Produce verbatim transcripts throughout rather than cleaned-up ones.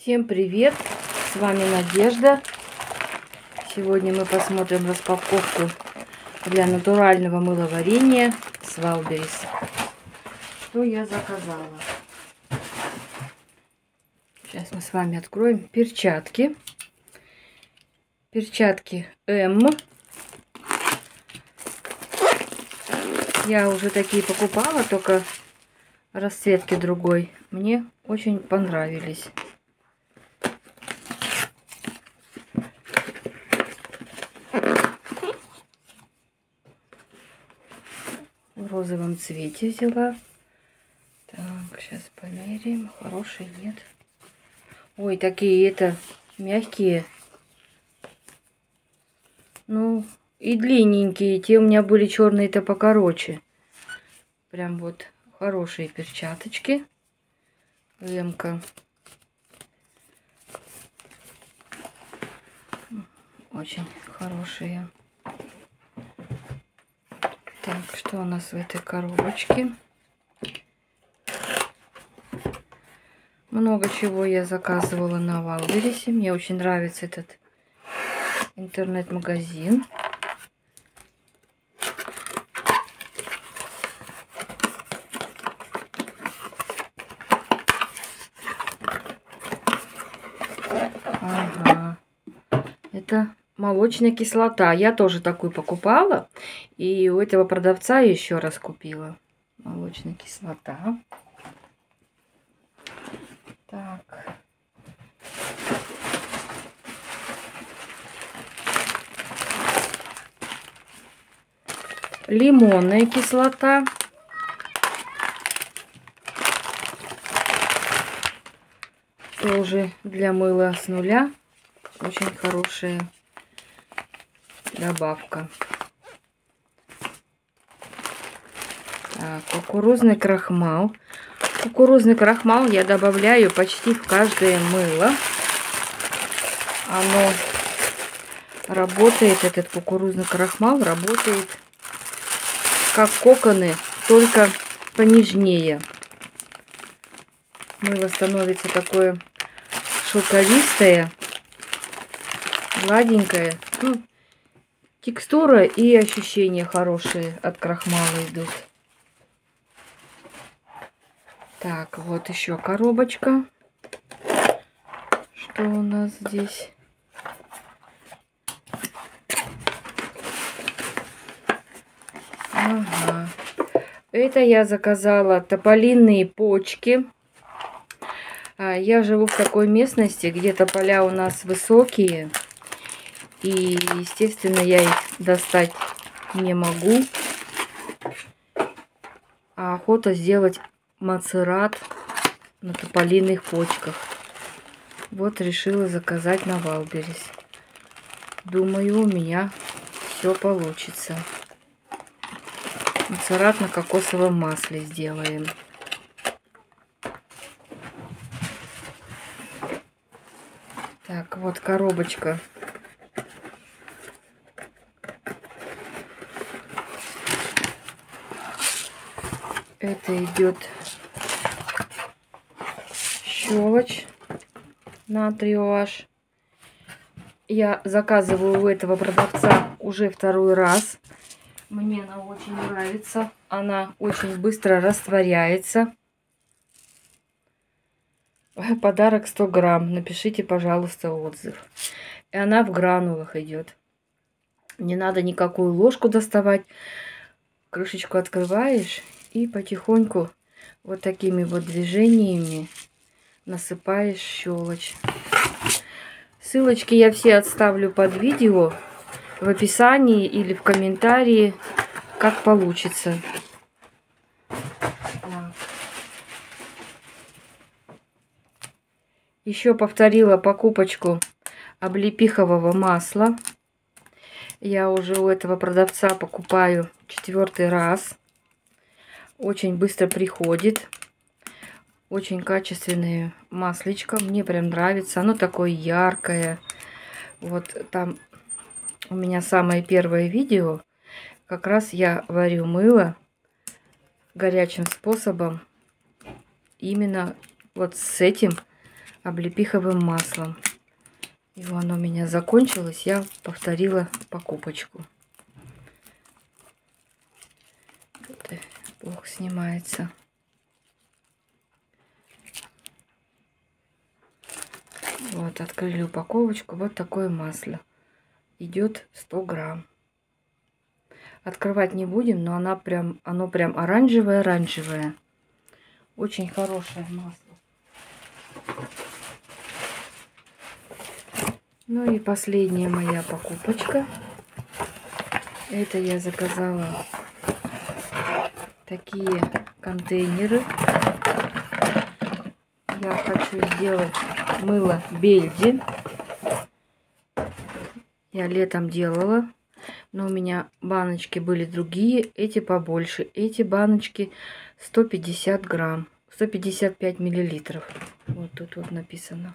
Всем привет! С вами Надежда. Сегодня мы посмотрим распаковку для натурального мыловарения с Валберис. Что я заказала? Сейчас мы с вами откроем перчатки. Перчатки М. Я уже такие покупала, только расцветки другой. Мне очень понравились. В розовом цвете взяла. Так, сейчас померяем. Хороший, нет. Ой, такие это мягкие. Ну, и длинненькие. Те у меня были черные-то покороче. Прям вот хорошие перчаточки. Эмка. Очень хорошие. Так, что у нас в этой коробочке? Много чего я заказывала на Валберисе. Мне очень нравится этот интернет-магазин. Ага. Это молочная кислота. Я тоже такую покупала. И у этого продавца еще раз купила. Молочная кислота. Так. Лимонная кислота. Тоже для мыла с нуля. Очень хорошая добавка. Так, кукурузный крахмал. Кукурузный крахмал я добавляю почти в каждое мыло. Оно работает, этот кукурузный крахмал работает как коконы, только понежнее. Мыло становится такое шелковистое, гладенькое. Ну, текстура и ощущения хорошие от крахмала идут. Так, вот еще коробочка. Что у нас здесь? Ага. Это я заказала тополиные почки. Я живу в такой местности, где тополя у нас высокие. И, естественно, я их достать не могу. А охота сделать мацерат на тополиных почках. Вот решила заказать на Валберис. Думаю, у меня все получится. Мацерат на кокосовом масле сделаем. Так, вот коробочка. Это идет щелочь натрий о аш. Я заказываю у этого продавца уже второй раз. Мне она очень нравится. Она очень быстро растворяется. Подарок сто грамм. Напишите, пожалуйста, отзыв. И она в гранулах идет. Не надо никакую ложку доставать. Крышечку открываешь и потихоньку вот такими вот движениями насыпаешь щелочь. Ссылочки я все отставлю под видео в описании или в комментарии, как получится. Еще повторила покупочку облепихового масла. Я уже у этого продавца покупаю четвертый раз. Очень быстро приходит. Очень качественное масличко. Мне прям нравится. Оно такое яркое. Вот там у меня самое первое видео. Как раз я варю мыло горячим способом. Именно вот с этим облепиховым маслом. Его оно у меня закончилось, я повторила покупочку. Это плохо снимается. Вот, открыли упаковочку. Вот такое масло. Идет сто грамм. Открывать не будем, но она прям, оно прям оранжевое-оранжевое. Очень хорошее масло. Ну и последняя моя покупочка. Это я заказала такие контейнеры. Я хочу сделать мыло Бельди. Я летом делала, но у меня баночки были другие, эти побольше. Эти баночки сто пятьдесят грамм, сто пятьдесят пять миллилитров. Вот тут вот написано.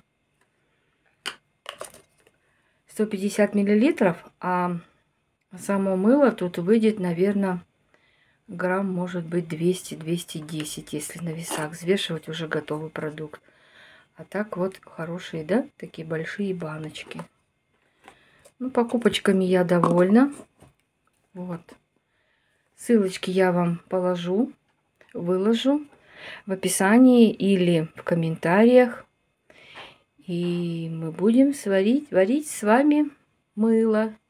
сто пятьдесят миллилитров, а само мыло тут выйдет, наверное, грамм, может быть, двести двести десять, если на весах взвешивать уже готовый продукт. А так вот хорошие, да, такие большие баночки. Ну, покупочками я довольна. Вот. Ссылочки я вам положу, выложу в описании или в комментариях. И мы будем сварить, варить с вами мыло.